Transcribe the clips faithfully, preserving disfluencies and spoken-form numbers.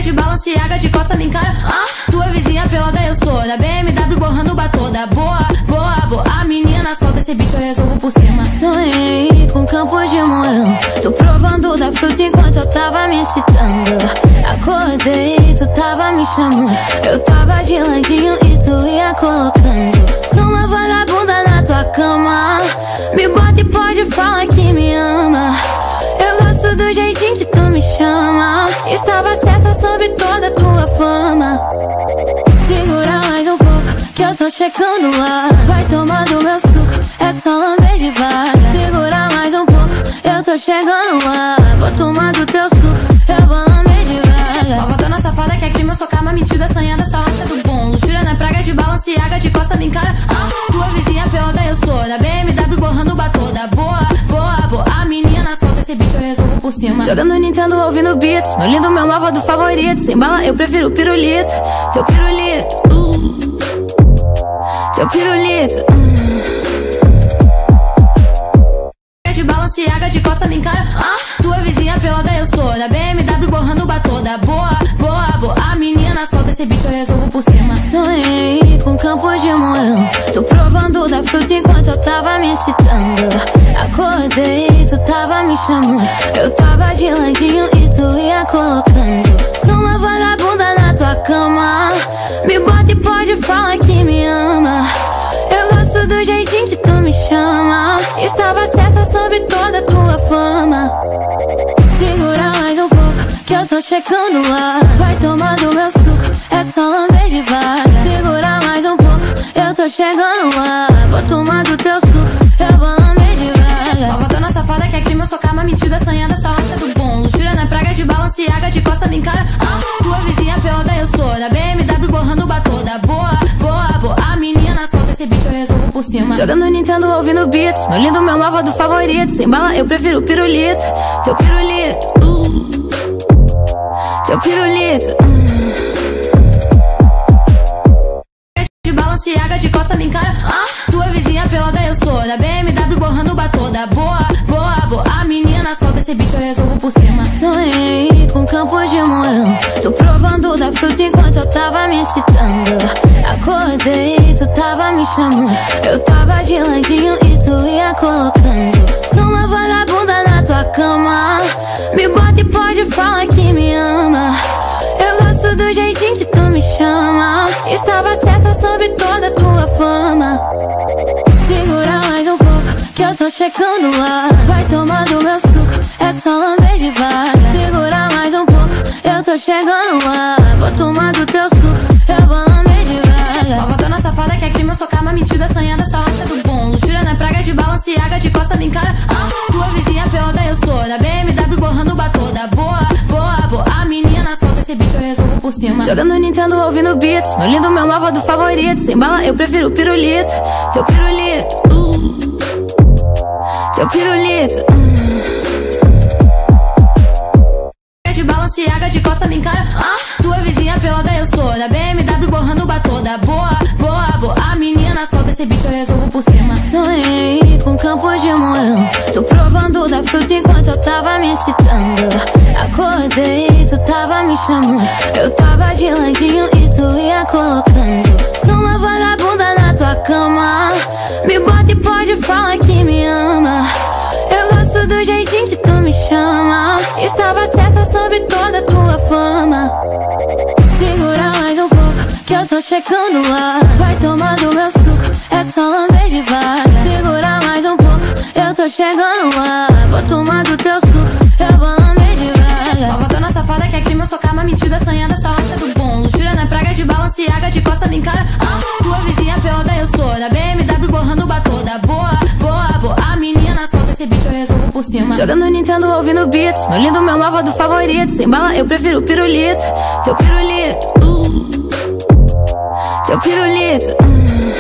de Balenciaga, de costa me encara. Ah, tua vizinha pelada eu sou, da B M W borrando ba toda. Boa, boa, boa, a menina solta esse bicho, eu resolvo por cima. Sonhei com campos de morão, tô provando da fruta enquanto eu tava me excitando. Acordei, tu tava me chamando, eu tava de ladinho e tu ia colocando. Sou uma vagabunda na tua cama, me bota e pode falar que me ama. Eu gosto do jeitinho que tu me chama, e tava certa sobre toda a tua fama. Segura mais um pouco, que eu tô checando lá. Vai tomar do meu suco, é só lamber devagar. Segura mais um pouco, eu tô chegando lá. Vou tomar do teu suco, eu vou lamber devagar. Malvadona safada quer crime, eu sou calma, mentira, assanhada, só racha do bom. Luxúria na praga de Balenciaga, de costa me encara. Ah, tua vizinha pelada eu sou, da B M W borrando ba toda. Boa, boa, boa, a menina solta esse bicho, eu resolvo por cima. Jogando Nintendo, ouvindo beats, meu lindo, meu malvado favorito. Sem bala, eu prefiro pirulito, teu pirulito, uh. Teu pirulito, uh. De Balenciaga, de costa me encara. Ah, tua vizinha pelada eu sou, da B M W borrando ba toda. Boa, boa, boa, a menina solta esse bicho, eu resolvo por cima. Sonhei com campos de morão, tô provando da fruta enquanto eu tava me excitando. Acordei, tu tava me chamando, eu tava de ladinho e tu ia colocando. Sou uma vagabunda na tua cama, me bota e pode falar que me ama. Eu gosto do jeitinho que tu me chama, e tava certa sobre toda a tua fama. Segura mais um pouco, que eu tô checando lá. Vai tomar do meu suco, é só lamber devagar. Segura mais um pouco, eu tô chegando lá. Vou tomar do teu suco, eu vou lamber devagar. Malvadona safada quer crime, eu sou calma, mentira, assanhada, só racha do bom. Luxúria na praga de Balenciaga, de costa me encara. Ah, tua vizinha pelada eu sou, da B M W borrando ba toda. Boa, boa, boa, a menina solta esse bicho, eu resolvo por cima. Jogando Nintendo, ouvindo beats, meu lindo, meu malvado favorito. Sem bala, eu prefiro pirulito, teu pirulito, uh. Teu pirulito, uh. De Balenciaga, de costa me encara. Ah, tua vizinha pelada eu sou, da B M W borrando ba toda. Boa, boa, boa, a menina solta esse bicho, eu resolvo por cima. Sonhei com campos de morão, tô provando da fruta enquanto eu tava me excitando. Acordei, tu tava me chamando, eu tava de ladinho e tu ia colocando. Sou uma vagabunda na tua cama, me bota e pode falar que me ama. Eu gosto do jeitinho que tu me chama, e tava certa sobre toda a tua fama. Segura mais um pouco, que eu tô checando lá. Vai tomar do meu suco, é só lamber devagar. Segura mais um pouco, eu tô chegando lá. Vou tomar do teu suco, eu vou lamber devagar. Malvadona safada quer crime, eu sou calma, mentira, assanhada, só racha do bom. Luxúria na praga de Balenciaga, de costa me encara. Ah, tua vizinha pelada eu sou, da B M W borrando ba toda. Boa, boa, boa, a menina solta esse bicho, eu resolvo por cima. Jogando Nintendo, ouvindo beats, meu lindo, meu malvado favorito. Sem bala, eu prefiro pirulito, teu pirulito, uh. Teu pirulito, uh. De Balenciaga, de costa me encara. Ah, tua vizinha pelada eu sou, da B M W borrando ba toda. Boa, boa, boa, a menina solta esse bicho, eu resolvo por cima. Sonhei com campos de morão, tô provando da fruta enquanto eu tava me excitando. Acordei, tu tava me chamando, eu tava de ladinho e tu ia colocando. Sou uma vagabunda na tua cama, me bota e pode falar que me ama. Eu gosto do jeitinho que tu me chama, e tava certa sobre toda a tua fama. Segura mais um pouco, que eu tô checando lá. Vai tomar do meu suco, é só lamber devagar. Segura mais um pouco, eu tô chegando lá. Vou tomar do teu suco, eu vou lamber devagar. Malvadona safada quer crime, eu sou calma, mentira, assanhada, só racha do bom. Luxúria na praga de Balenciaga, de costa me encara. Ah, tua vizinha pelada eu sou, da B M W borrando ba toda. Boa, boa, boa, a menina solta esse bicho, eu resolvo por cima. Jogando Nintendo, ouvindo beats, meu lindo, meu malvado favorito. Sem bala, eu prefiro pirulito, teu pirulito, uh. Teu pirulito, uh.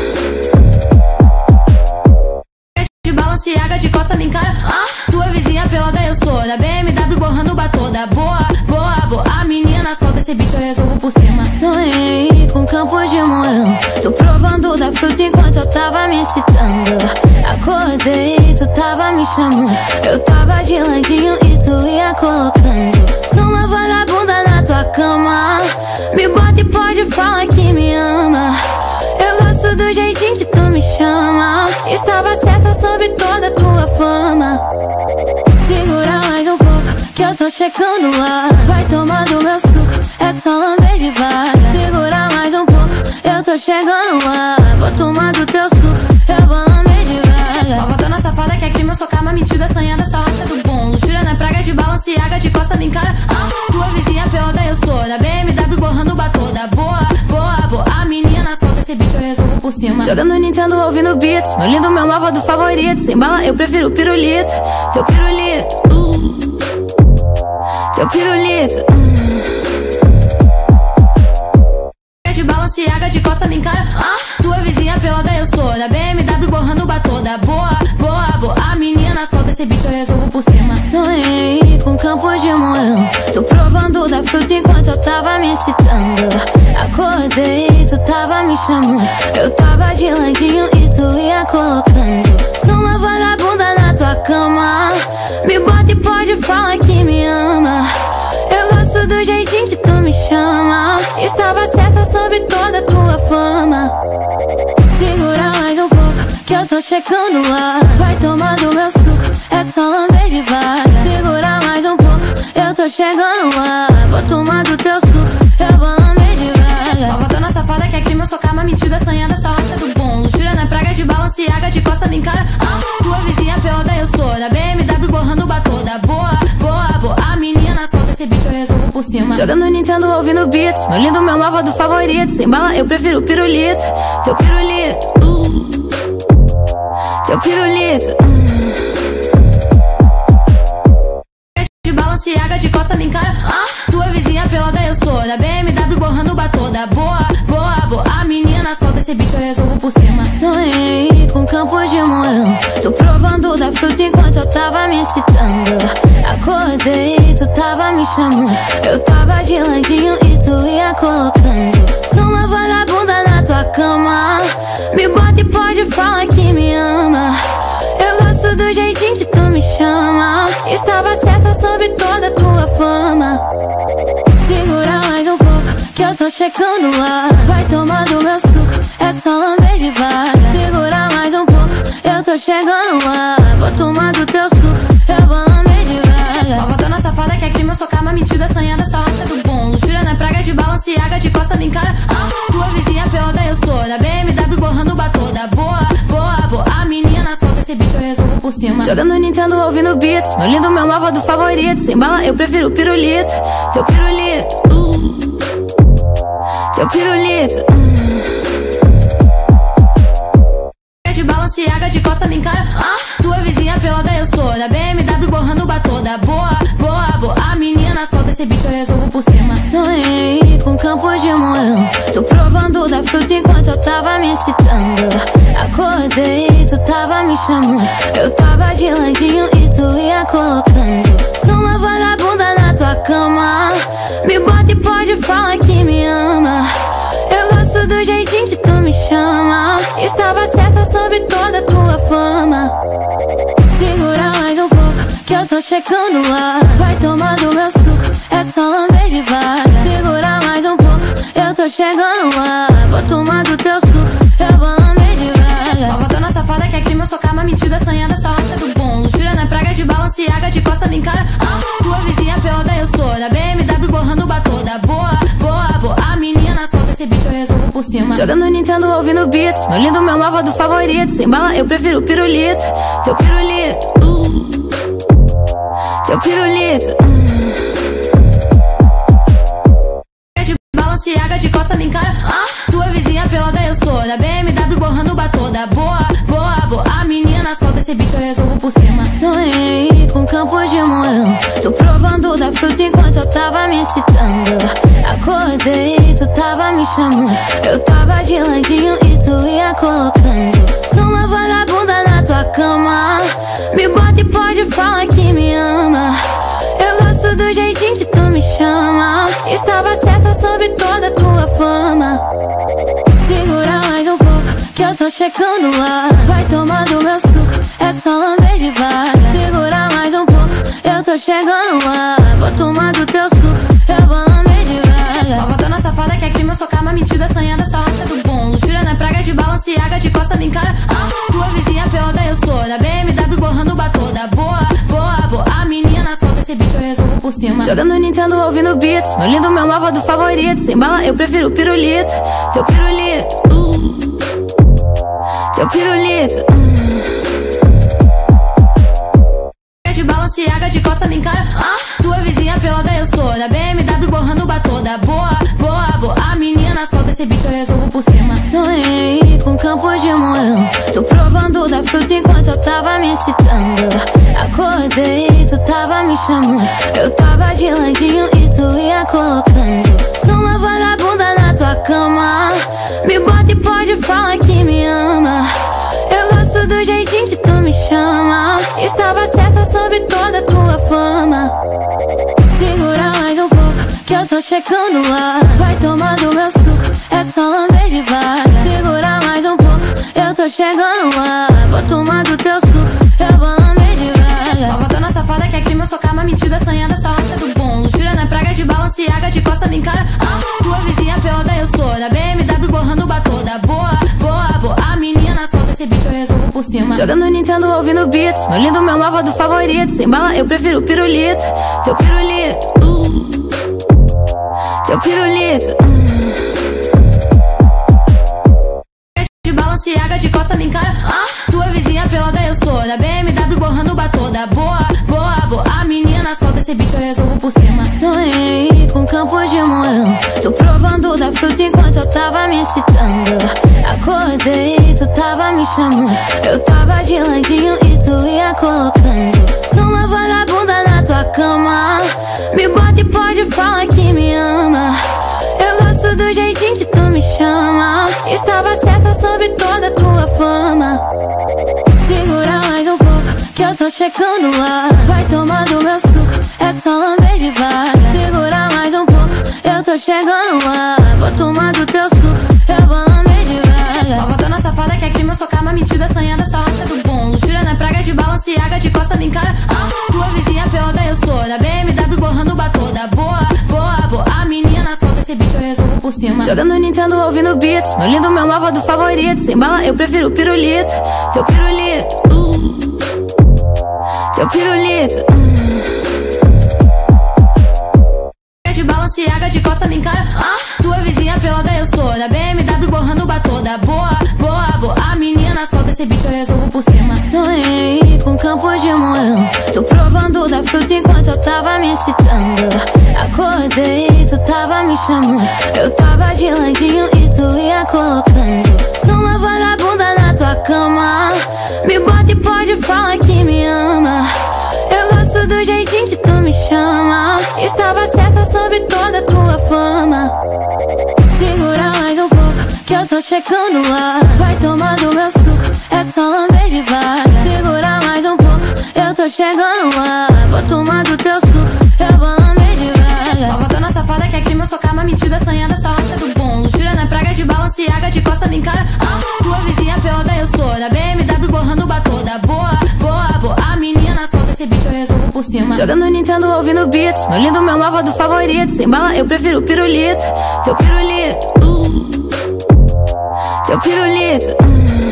De Balenciaga, de costa me encara. Ah, tua vizinha pelada eu sou, da B M W borrando ba toda. Boa, boa, boa, a menina solta esse bicho, eu resolvo por cima. Sonhei com campos de morão, tô provando da fruta enquanto eu tava me excitando. Acordei, tu tava me chamando, eu tava de ladinho e tu ia colocando. Sou uma vagabunda na tua cama, tô chegando lá. Vai tomar do meu suco, é só lamber devagar. Segura mais um pouco, eu tô chegando lá. Vou tomar do teu suco, eu vou lamber devagar. Malvadona safada quer crime, eu sou calma, mentira, assanhada, só racha do bom. Luxúria na praga de Balenciaga, de costa me encara. Ah, tua vizinha pelada eu sou, da B M W borrando batoda. Boa, boa, boa, a menina solta, esse beat eu resolvo por cima. Jogando Nintendo, ouvindo beats, meu lindo, meu malvado favorito. Sem bala, eu prefiro pirulito, teu pirulito, uh. Teu pirulito, uh. De Balenciaga, de costa me encara. Ah, tua vizinha pelada eu sou, da B M W borrando batoda. Boa, boa, boa, a menina solta, esse beat eu resolvo por cima. Sonhei com campos de morango, tô provando da fruta enquanto eu tava me excitando. Acordei, tu tava me chamando, eu tava de ladinho e tu ia colocando. Sou uma vagabunda na tua cama, me bota e pode falar que me ama. Eu gosto do jeitinho que tu me chama, e tava certa sobre toda a tua fama. Segura mais um pouco, que eu tô chegando lá. Vai tomar do meu suco, é só lamber devagar. Segura mais um pouco, eu tô chegando lá. Vou tomar do teu suco, eu vou lamber devagar. Malvadona safada quer crime, eu sou calma, mentira, assanhada, só racha do bom. Luxúria na praga de Balenciaga, de costa me encara. Ah, tua vizinha pelada eu sou, da B M W borrando batoda. Boa, boa, boa, a menina solta, esse beat eu resolvo por cima. Jogando Nintendo, ouvindo beats, meu lindo, meu malvado favorito. Sem bala, eu prefiro pirulito, teu pirulito, uh. Teu pirulito, uh. De Balenciaga, de costa me encara. Ah, tua vizinha pelada eu sou, da B M W borrando batoda. Boa, boa, boa, a menina solta, esse beat eu resolvo por cima. Sonhei com campos de morango, tô provando da fruta enquanto eu tava me excitando. Acordei, tu tava me chamando, eu tava de ladinho e tu ia colocando. Sou uma vagabunda na tua cama, me bota e pode falar que me ama. Eu gosto do jeitinho que tu me chama, e tava certa sobre toda a tua fama. Segura mais um pouco, que eu tô chegando lá. Vai tomar do meu suco, é só lamber devagar. Segura mais um pouco, eu tô chegando lá. Vou tomar do teu suco, eu vou lamber devagar. Malvadona safada quer crime, eu sou calma, mentira, assanhada, só racha do bom. Luxúria na praga de Balenciaga, de costa me encara. Ah, tua vizinha pelada eu sou, da B M W borrando batoda. Boa, boa, boa, a menina solta, esse beat eu resolvo por cima. Jogando Nintendo, ouvindo beats, meu lindo, meu malvado favorito. Sem bala, eu prefiro pirulito, teu pirulito, uh. Teu pirulito, uh. De Balenciaga, de costa me encara. Ah, tua vizinha pelada eu sou, da B M W borrando batoda. Boa, boa, boa, a menina solta, esse beat eu resolvo por cima. Sonhei com campos de morango, tô provando da fruta enquanto eu tava me excitando. Acordei, tu tava me chamando, eu tava de ladinho e tu ia colocando. Sou uma vagabunda na tua cama, me bota e pode falar que me ama. Eu gosto do jeitinho que tu me chama, e tava certa sobre toda a tua fama. Segura mais um pouco, que eu tô chegando lá. Vai tomar do meu suco, é só lamber devagar. Segura mais um pouco, eu tô chegando lá. Vou tomar do teu suco, eu vou lamber devagar. Malvadona safada quer crime, eu sou calma, mentira, assanhada, só racha do bom. Luxúria na praga de Balenciaga, de costa me encara. Ah, tua vizinha pelada eu sou, da B M W borrando batoda. Boa, boa, boa, a menina solta, esse beat eu resolvo por cima. Jogando Nintendo, ouvindo beats, meu lindo, meu malvado favorito. Sem bala, eu prefiro pirulito, teu pirulito, uh. Teu pirulito, uh. De Balenciaga, de costa me encara. Ah, tua vizinha pelada eu sou, da B M W borrando batoda. Boa, boa, boa, a menina solta, esse beat eu resolvo por cima. Sonhei com campos de morango, tô provando da fruta enquanto eu tava me excitando. Acordei, tu tava me chamando, eu tava de ladinho e tu ia colocando. Sou uma vagabunda na tua cama, me bota e pode falar que me ama. Eu gosto do jeitinho que tu me chama, e tava certa sobre toda a tua fama. Segura mais um pouco, que eu tô chegando lá. Vai tomar do meu suco, é só lamber devagar. Segura mais um pouco, eu tô chegando lá. Vou tomar do teu suco, eu vou lamber devagar. Malvadona safada quer crime, eu sou calma, mentira, assanhada, só racha do bom. Luxúria na praga de Balenciaga, de costa me encara. Ah, tua vizinha pelada eu sou, da B M W borrando batoda. Boa, boa, boa, a menina solta, esse beat eu resolvo por cima. beats, meu lindo, meu malvado favorito. Sem bala eu prefiro pirulito. Teu pirulito, uh. Teu pirulito, uh. De Balenciaga de costa me encara, ah. Tua vizinha pelada eu sou, da B M W borrando batoda. Boa, boa, boa, a menina solta esse beat, eu resolvo por cima. Sonhei com campos de mourão, tô provando da fruta enquanto eu tava me excitando. Acordei, tu tava me chamando, eu tava de ladinho e tu ia colocando. Sou uma vagabunda na tua cama, me bota e pode falar que me ama. Eu gosto do jeitinho que tu me chama, e tava certa sobre toda a tua fama. Segura mais um pouco, que eu tô checando lá. Vai tomar do meu suco, é só lamber devagar. Segura mais um pouco, eu tô chegando lá. Vou tomar do teu suco, eu vou lamber devagar. Malvadona safada quer crime, eu sou calma, mentira, assanhada, só racha do bom. Luxúria na praga de Balenciaga, de costa me encara, ah. Tua vizinha pelada eu sou, da B M W borrando batoda. Boa, boa, boa, a menina solta esse beat, eu resolvo por cima. Jogando Nintendo, ouvindo beats, meu lindo, meu malvado favorito. Sem bala eu prefiro pirulito. Teu pirulito, uh. Teu pirulito, uh. De Balenciaga, de costa me encara, ah. Tua vizinha pelada eu sou, da B M W borrando batoda. Boa, boa, boa, a menina solta esse beat, eu resolvo por cima. Sonhei com campos de mourão, tô provando da fruta enquanto eu tava me excitando. Acordei, tu tava me chamando, eu tava de ladinho e tu ia colocando. Sou uma vagabunda na tua cama, me bota e pode falar que me ama. Eu gosto do jeitinho que tu me chama, e tava certa sobre toda a tua fama. Segura mais um pouco, que eu tô checando lá. Vai tomar do meu suco, é só lamber devagar. Segura mais um pouco, eu tô chegando lá. Vou tomar do teu suco, eu vou lamber devagar. Malvadona safada quer crime, eu sou calma, mentira, assanhada, só racha do bom. Luxúria na praga de Balenciaga, de costa me encara, ah. Tua vizinha pelada eu sou, da B M W borrando batoda. Boa, boa, boa, a menina solta esse beat, eu resolvo por cima. Jogando Nintendo, ouvindo beats, meu lindo, meu malvado favorito. Sem bala eu prefiro pirulito. Teu pirulito, uh. Teu pirulito, uh. De Balenciaga, de costa me encara, ah. Tua vizinha pelada eu sou, da B M W borrando batoda. Boa, boa, boa, a menina solta esse beat, eu resolvo por cima. Sonhei com campos de mourão, tô provando da fruta enquanto eu tava me excitando. Acordei, tu tava me chamando, eu tava de ladinho e tu ia colocando. Sou uma vagabunda na tua cama, me bota e pode falar que me ama. Eu gosto do jeitinho que tu me chama, e tava certa sobre toda a tua fama. Segura mais um pouco, que eu tô checando lá. Vai tomar do meu suco, é só lamber devagar. Segura mais um pouco, eu tô chegando lá. Vou tomar do teu suco, eu vou lamber devagar. Malvadona safada quer crime, eu sou calma, mentira, assanhada, só racha do bom. Luxúria na praga de Balenciaga, de costa me encara, ah. Tua vizinha pelada eu sou, da B M W borrando batoda. Boa, boa, boa, a menina solta esse beat, eu resolvo por cima. Jogando Nintendo, ouvindo beats, meu lindo, meu malvado favorito. Sem bala eu prefiro pirulito. Teu pirulito, uh. Teu pirulito, uh.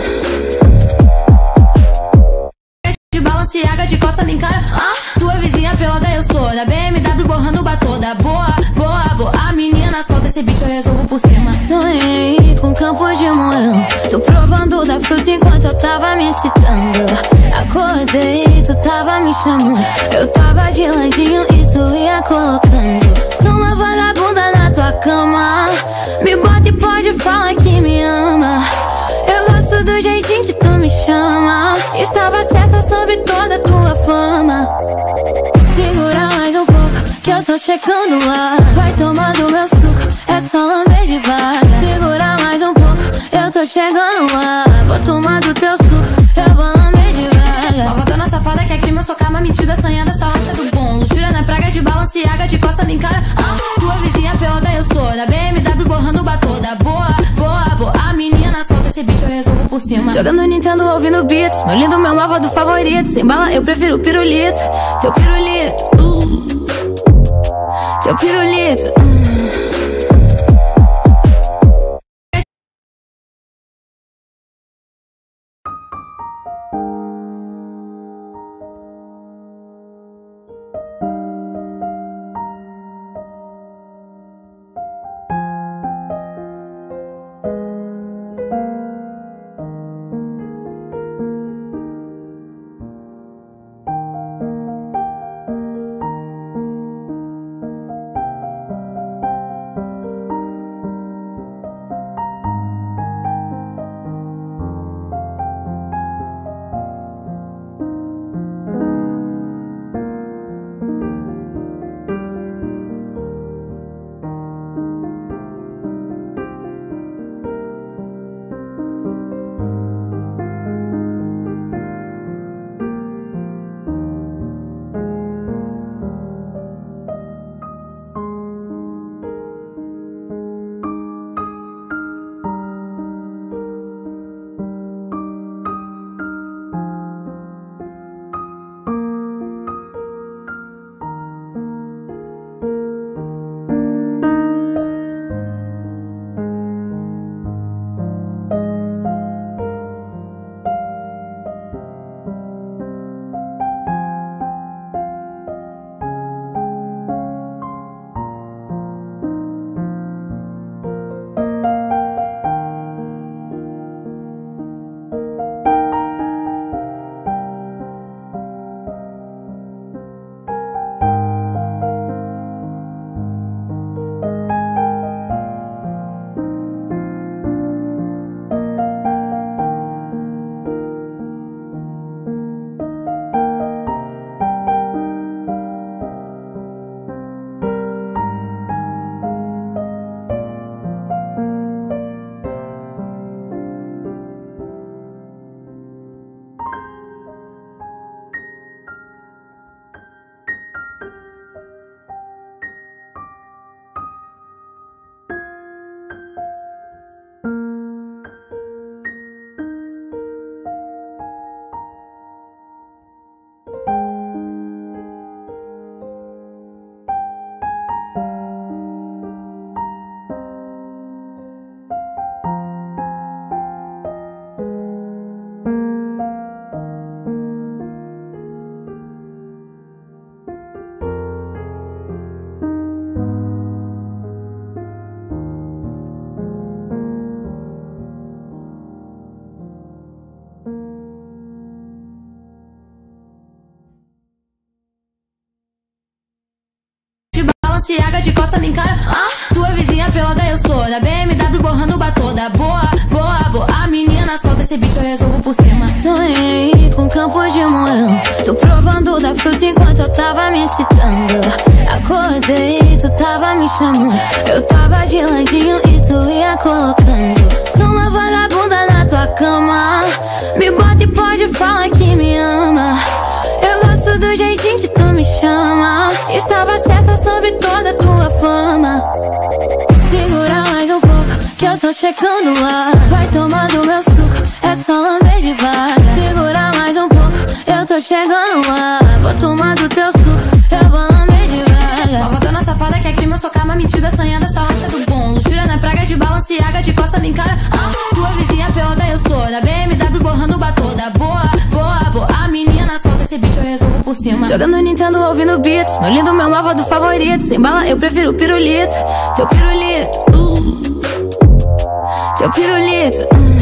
De Balenciaga, de costa me encara, ah. Tua vizinha pelada eu sou, da B M W borrando batoda. Boa, boa, boa, a menina solta esse beat, eu resolvo por cima. Sonhei com campos de mourão, tô provando da fruta enquanto eu tava me excitando. Acordei, tu tava me chamando, eu tava de ladinho e tu ia colocando. Sou uma vagabunda na tua cama, me bota e pode falar que me ama. Eu gosto do jeitinho que tu me chama, e tava certa sobre toda a tua fama. Segura mais um pouco, que eu tô checando lá. Vai tomar do meu suco, é só lamber devagar. Segura mais um pouco, eu tô chegando lá. Vou tomar do teu suco, eu vou lamber devagar. Malvadona safada quer crime, eu sou calma, mentira, assanhada, só racha do bom. Luxúria na praga de Balenciaga, de costa me encara, ah. Tua vizinha pelada eu sou, da B M W borrando batoda. Boa, boa, boa, a menina solta esse beat, eu resolvo por cima. Jogando Nintendo, ouvindo beats, meu lindo, meu malvado favorito. Sem bala eu prefiro pirulito. Teu pirulito, uh. Teu pirulito, uh. toda. Boa, boa, boa, a menina solta esse beat, eu resolvo por cima. Sonhei com campos de morango, tô provando da fruta enquanto eu tava me excitando. Acordei, tu tava me chamando, eu tava de ladinho e tu ia colocando. Sou uma vagabunda na tua cama, me bota e pode falar que me ama. Eu gosto do jeitinho que tu me chama, e tava certa sobre toda a tua fama. Segura mais um pouco, que eu tô chegando lá. Vai tomar do meu suco, é só lamber devagar. Segura mais um pouco, eu tô chegando lá. Vou tomar do teu suco, eu vou lamber devagar. Malvadona safada quer crime, eu sou calma, mentira, assanhada, só racha do bom. Luxúria na praga de Balenciaga, de costa me encara. Ah, tua vizinha pelada eu sou, da B M W borrando batoda. Boa, boa, boa, a menina solta esse beat, eu resolvo por cima. Jogando Nintendo, ouvindo beats, meu lindo, meu malvado favorito. Sem bala, eu prefiro pirulito, teu pirulito, uh. Teu pirulito, uh.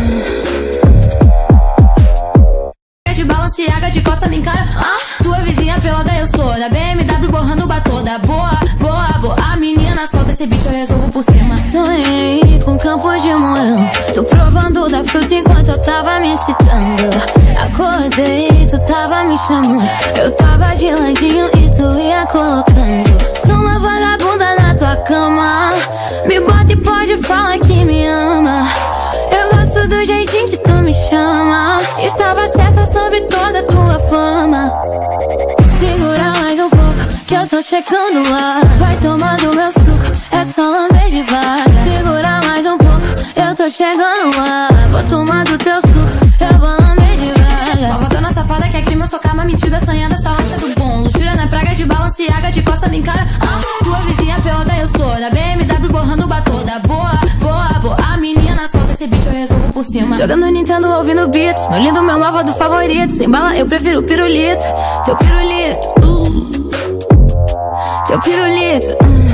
De Balenciaga, de costa me encara. Ah, tua vizinha pelada eu sou, da B M W borrando batoda. Boa, boa, boa, a menina solta esse beat, eu resolvo por cima. Sonhei com campos de morango, tô provando da fruta enquanto eu tava me excitando. Acordei, tu tava me chamando, eu tava de ladinho e tu ia colocando. Sou uma vagabunda na tua cama, me bota e pode falar que me ama. Eu gosto do jeitinho que tu me chama, e tava certa sobre toda a tua fama. Segura mais um pouco, que eu tô chegando lá. Vai tomar do meu suco, é só lamber devagar. Segura mais um pouco, eu tô chegando lá. Vou tomar do teu suco, eu vou lamber devagar. Malvadona safada quer crime, eu sou calma, mentira, assanhada, só racha do bom. Luxúria na praga de Balenciaga, de costa me encara. Ah, tua vizinha pelada eu sou, da B M W borrando batoda. Boa, boa, boa, a menina solta esse beat, eu resolvo por cima. Jogando Nintendo, ouvindo beats, meu lindo, meu malvado favorito. Sem bala, eu prefiro pirulito, teu pirulito, uh. Teu pirulito, uh.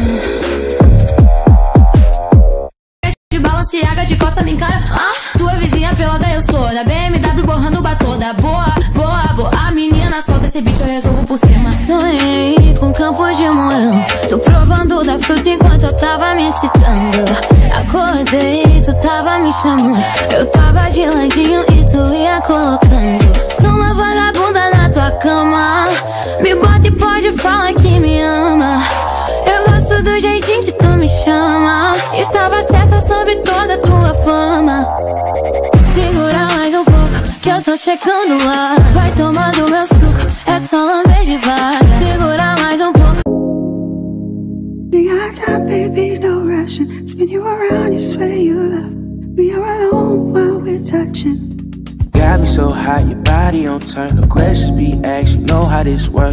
De Balenciaga, de costa me encara. Ah, tua vizinha pelada eu sou, da B M W borrando batoda. Boa, boa, boa, a menina solta esse beat, eu resolvo por cima. Sonhei com campos de morango, tô provando da fruta enquanto eu tava me excitando. Acordei, tu tava me chamando, eu tava de ladinho e tu ia colocando. Sou uma vagabunda na tua cama, me bota e pode falar que me ama. Eu gosto do jeitinho que tu me chama, e tava certa sobre toda a tua fama. Segura mais um pouco, que eu tô chegando lá. Vai tomar do meu suco, é só lamber devagar. Segura mais um pouco. We got time, baby, no rushing. Spin you around, you swear you love. We are alone while we're touching. Got me so hot, your body on turn. No questions be asked, you know how this work.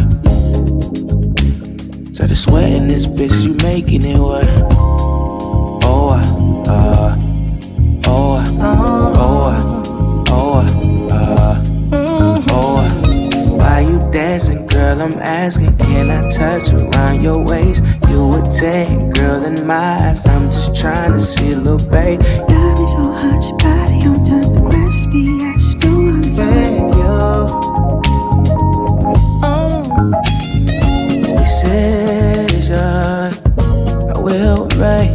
So the sweat in this bitch, you making it work. Oh, uh, uh, oh, uh, oh, uh, oh, uh, oh, uh. Why you dancing, girl? I'm asking, can I touch around your waist? You a ten, girl, in my eyes. I'm just trying to see a little babe. Got me so hot, your body on turn. The questions be asked, you know how this work. I will make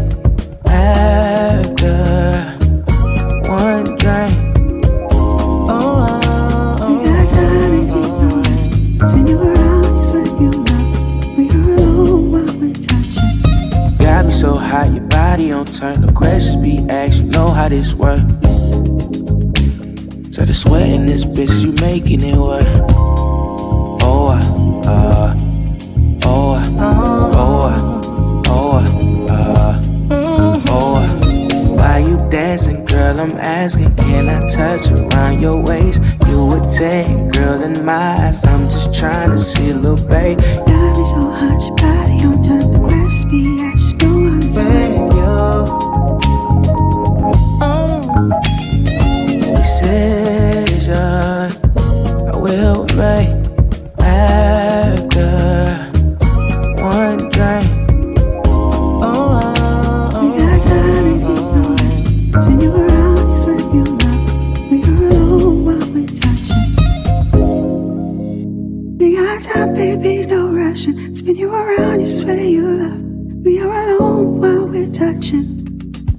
after one drink. Oh, we got time if you know it. Spin you around, you swear you love. We are alone while we're touching. Got me so hot, your body on turn. No questions be asked, you know how this work. So the sweat in this bitch, you making it work. Oh, uh, uh oh, uh, oh, uh, oh, uh, oh, uh. Why you dancing, girl? I'm asking, can I touch around your waist? You a ten, girl, in my eyes. I'm just trying to see a little babe. Got me so hot, your body on turn. The questions be asked, you know how this work. Decision I will make after one drink. Oh, we got time if you know it. Spin you around, you swear you love. We are alone while we're touching. We got time, baby, no rushing. Spin you around, you swear you love. We are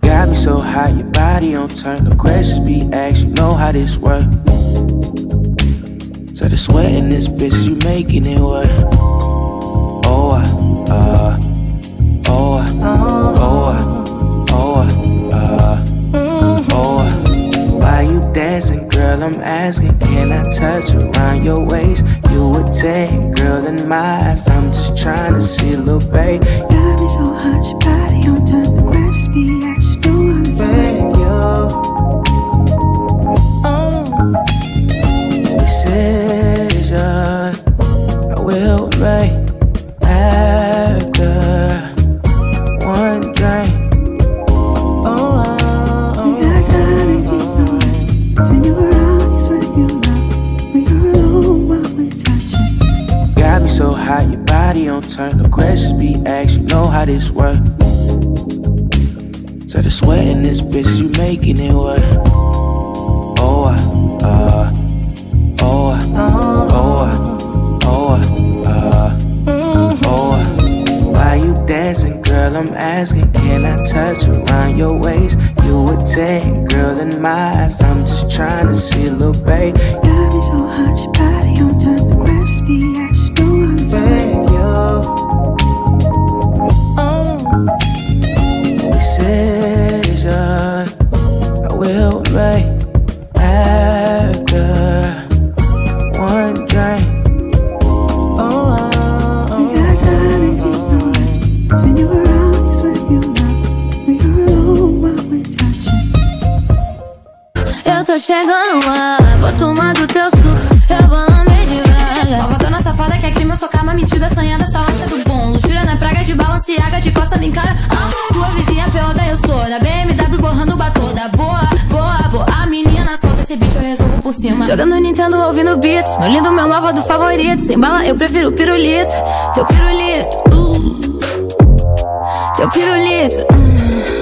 Got me so high, your body on turn. No questions be asked, you know how this work. So the sweat in this bitch, you making it work. Oh, uh, uh, oh, uh, oh, uh, oh, uh, uh, oh, uh. Why you dancing, girl? I'm asking, can I touch around your waist? You a ten, girl, in my eyes, I'm just trying to see, little babe. Got me so hot, your body on turn. The questions be asked, you know how this work. Decision I will make after one drink. Oh, we got time if you know. Turn you around, it's what you love. We are alone while we're touching. Got me so hot, your body on turn. No questions be asked, you know how this work. So the sweat in this bitch, you making it work. Oh, uh, uh oh, uh, oh, uh, oh, uh, oh, uh. Why you dancing, girl? I'm asking, can I touch around your waist? You a ten, girl, in my eyes, I'm just trying to see, little babe. Got me so hot, your body on turn. The questions be asked, you know how this work. Decision I will make after one drink. Oh, we got time if you know. Turn you around, it's what you love. We are alone while we're touching. Eu tô chegando lá, vou tomar do teu suco, eu vou lamber devagar. Malvadona safada quer crime, eu sou calma, mentira, assanhada, só racha do bom. Luxúria na praga de Balenciaga, de costa me encara. Ah, tua vizinha pelada eu sou, da B M W borrando batoda. Boa, boa, boa, a menina solta, esse bicho eu resolvo por cima. Jogando Nintendo, ouvindo beats, meu lindo, meu malvado favorito. Sem bala, eu prefiro pirulito, teu pirulito, uh. Teu pirulito, uh.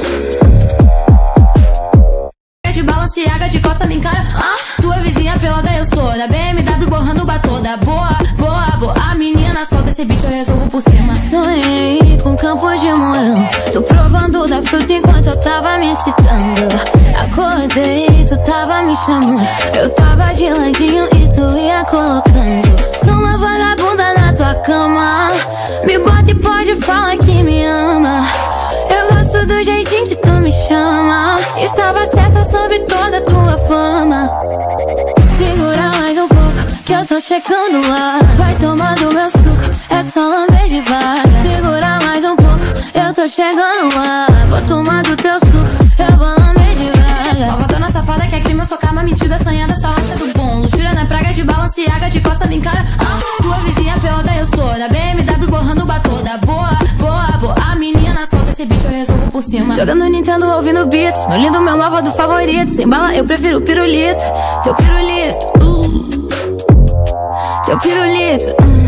De Balenciaga, de costa me encara. Ah, tua vizinha pelada eu sou, da B M W borrando batoda. Boa, boa, boa, a menina solta, esse bicho eu resolvo por cima. Sonhei com campos de morão, tô provando da fruta enquanto eu tava me excitando. Acordei, tu tava me chamando, eu tava de ladinho e tu ia colocando. Sou uma vagabunda na tua cama, me bota e pode falar que me ama. Eu gosto do jeitinho que tu me chama, e tava certa sobre toda a tua fama. Segura mais um pouco, que eu tô chegando lá. Vai tomando meu suco, é só lamber devagar. Segura mais um pouco, eu tô chegando lá. Vou tomar do teu suco, eu vou lamber devagar. Malvadona safada quer crime, eu sou calma, mentira, assanhada, só racha do bom. Luxúria na praga de Balenciaga, de costa me encara. Ah, tua vizinha pelada eu sou, da B M W borrando batoda. Boa, boa, boa, a menina solta, esse bicho eu resolvo por cima. Jogando Nintendo, ouvindo beats, meu lindo, meu malvado favorito. Sem bala, eu prefiro pirulito, teu pirulito, uh. Teu pirulito, uh.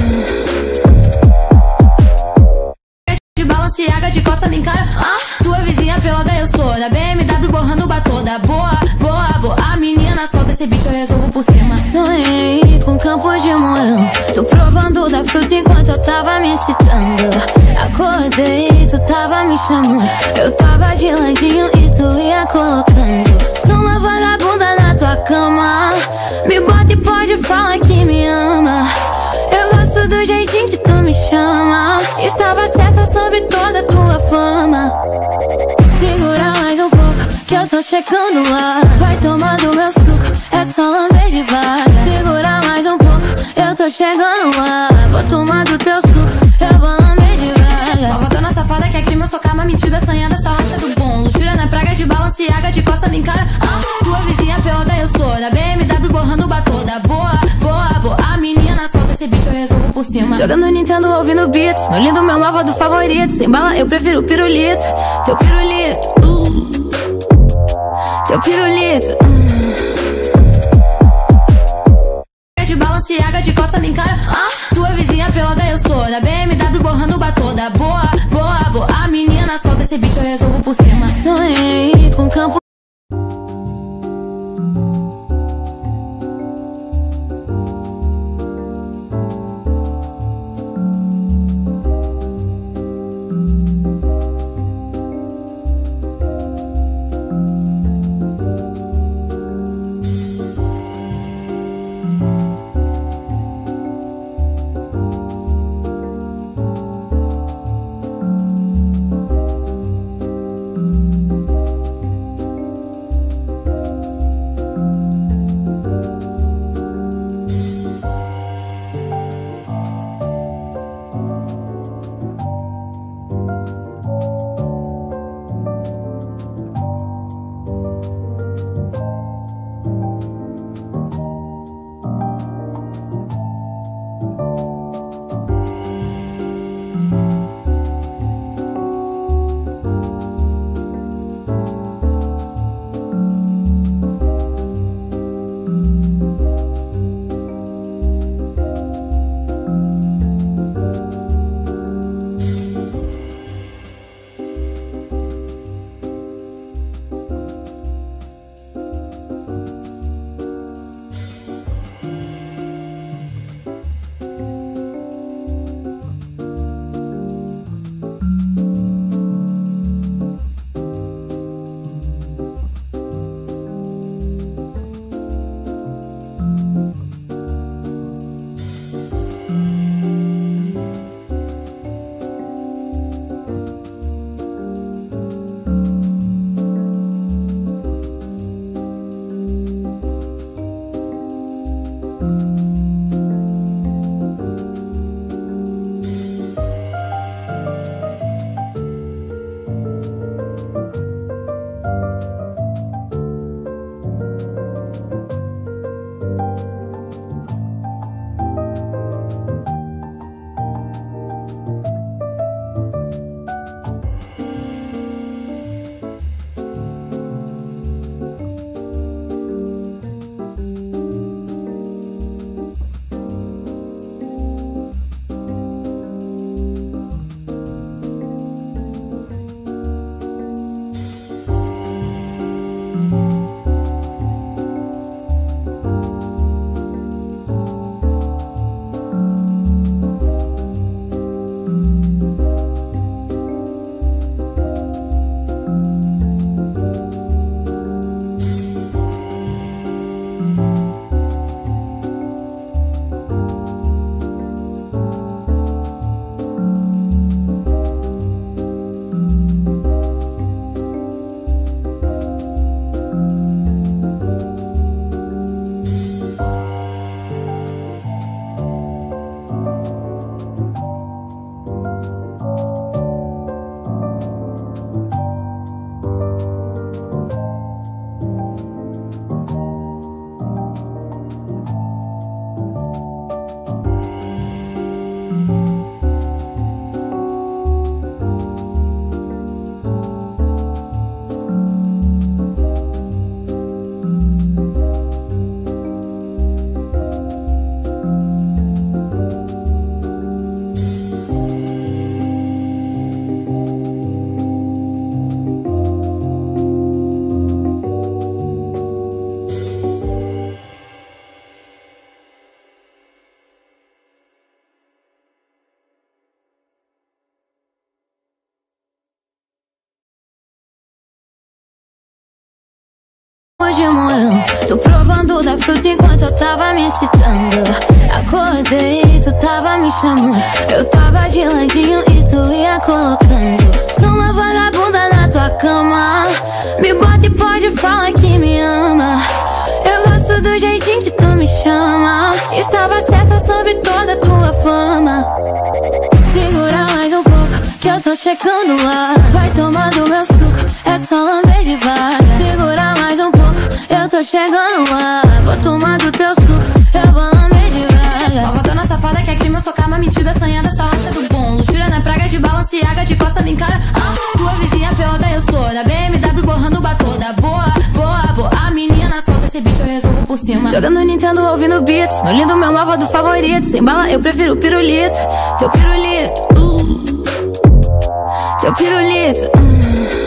De Balenciaga, de costa me encara. Ah, tua vizinha pelada eu sou, da B M W borrando batoda. Boa, boa, boa, a menina solta, esse bicho eu resolvo por cima. Sonhei com campos de morão, tô provando da fruta enquanto eu tava me excitando. Acordei, tu tava me chamando, eu tava de ladinho e tu ia colocando. Sou uma vagabunda na tua cama, me bota e pode falar que me ama. Eu gosto do jeitinho que tu me chama, e tava certa sobre toda a tua fama. Segura mais um pouco, que eu tô chegando lá. Vai tomando meu suco, é só lamber devagar. Segura mais um pouco, eu tô chegando lá. Vou tomar do teu suco, eu vou lamber devagar. Malvadona safada quer crime, eu sou calma, mentira, assanhada, só racha do bom. Luxúria na praga de Balenciaga, de costa me encara. Ah, tua vizinha pelada eu sou, da B M W borrando batoda. Boa, boa, boa, a menina solta, esse bicho eu resolvo por cima. Jogando Nintendo, ouvindo beats, meu lindo, meu malvado favorito. Sem bala, eu prefiro pirulito, teu pirulito, uh. Teu pirulito, uh. De Balenciaga, de costa me encara. Ah, tua vizinha pelada eu sou, da B M W borrando batoda. Boa, boa, boa, a menina solta, esse bicho eu resolvo por cima. Sonhei com campo. de morango, tô provando da fruta enquanto eu tava me excitando. Acordei, tu tava me chamando, eu tava de ladinho e tu ia colocando. Sou uma vagabunda na tua cama, me bota e pode falar que me ama. Eu gosto do jeitinho que tu me chama, e tava certa sobre toda a tua fama. Segura mais um pouco, que eu tô chegando lá. Vai tomando meu suco, é só lamber devagar. Segura mais um pouco, eu tô chegando lá. Vou tomar do teu suco, eu vou lamber devagar. Malvadona safada que é crime, eu sou calma, mentira, assanhada, só racha do bom. Luxúria na praga de Balenciaga, de costa me encara. Ah, tua vizinha pelada eu sou, na B M W borrando batoda. Boa, boa, boa, a menina solta esse beat, eu resolvo por cima. Jogando Nintendo, ouvindo beats, meu lindo, meu malvado favorito. Sem bala, eu prefiro pirulito, teu pirulito, uh. Teu pirulito, uh.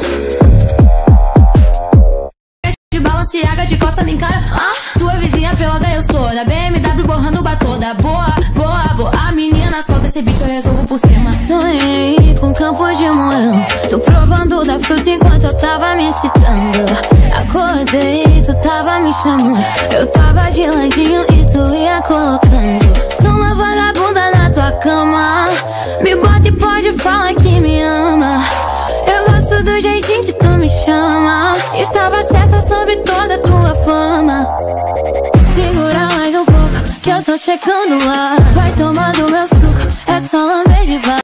De Balenciaga, de costa me encara. Ah, tua vizinha pelada eu sou, na B M W borrando batoda. Boa, boa, boa, a menina solta esse beat, eu resolvo por cima. Sonhei com campos de morango, tô provando da fruta enquanto eu tava me excitando. Acordei, tu tava me chamando, eu tava de ladinho e tu ia colocando. Sou uma vagabunda na tua cama, me bota e pode falar que me ama. Eu gosto do jeitinho que tu me chama, e tava certa sobre toda a tua fama. Segura mais um pouco, que eu tô chegando lá. Vai tomando meu suco, é só lamber devagar.